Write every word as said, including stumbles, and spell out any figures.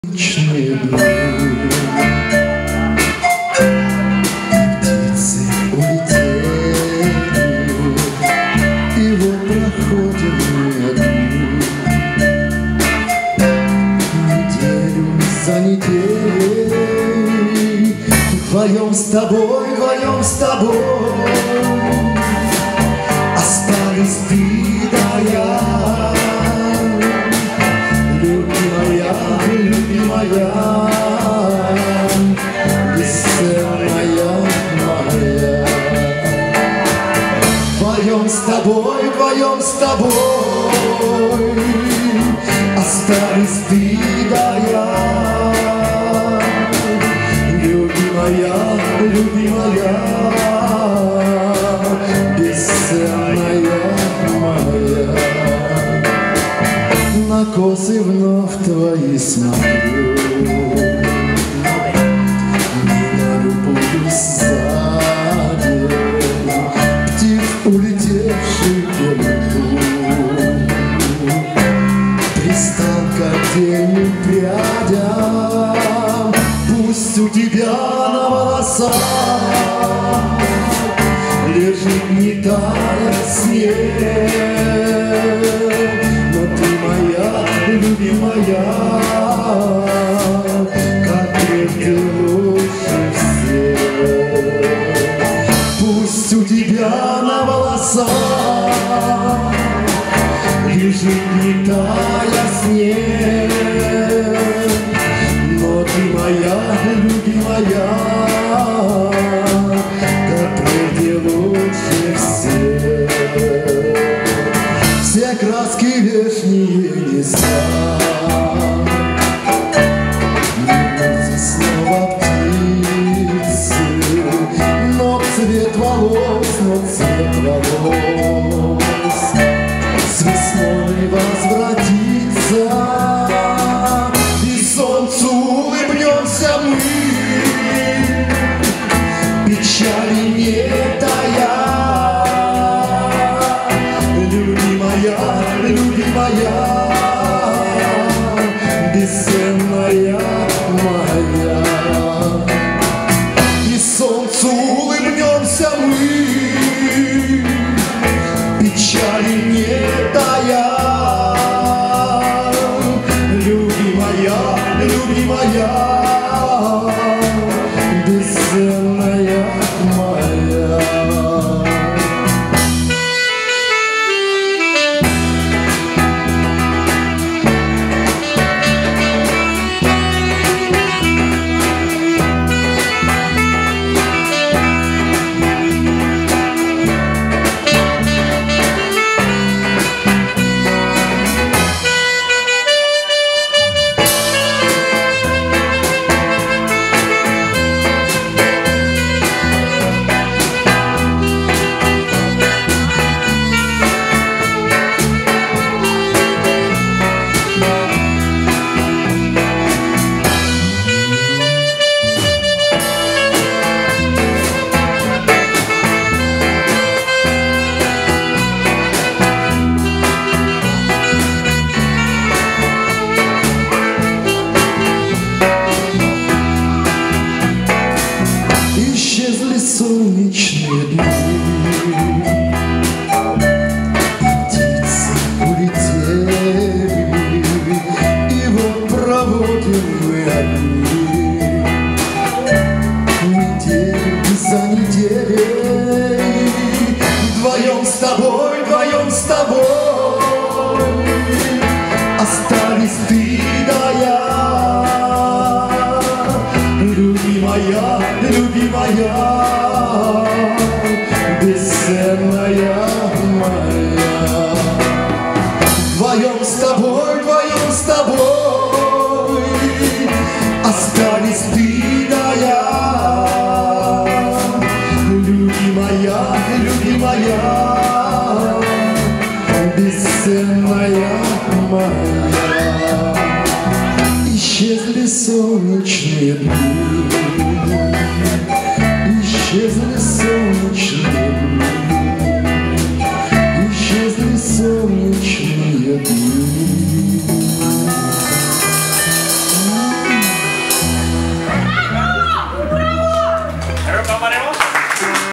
Солнечные дни, птицы улетели, и вот проходим мы одни, неделю за неделей, вдвоем с тобой, вдвоем с тобой, остались ты да я. Любимая, бесценная моя, вдвоем с тобой, вдвоем с тобой, остались ты да я. Любимая, любимая, бесценная моя. На косы вновь твои смотрю, меня любовью сзади, птиц, улетевших в лету, пристал к отдельным прядям. Пусть у тебя на волосах лежит не тая снег, любимая, как прежде лучше всех. Пусть у тебя на волосах лежит не тая снег, но ты моя, любимая, как прежде лучше всех. Все краски вешние нельзя, снова птицы, но цвет волос, но цвет волос с весной возвратится, и солнцу улыбнемся мы, печали не тая. Любимая, бесценная моя, и солнцу улыбнемся мы, печали не тая. Любимая, любимая, бесценная моя. Солнечные дни, птицы улетели, и вот проводим мы одни, неделю за неделей, вдвоем с тобой, вдвоем с тобой, остались ты да я. Любимая, любимая, бесценная моя, вдвоем с тобой, вдвоем с тобой, остались ты да я. Любимая, любимая, бесценная моя. Исчезли солнечные дни, исчезли солнечные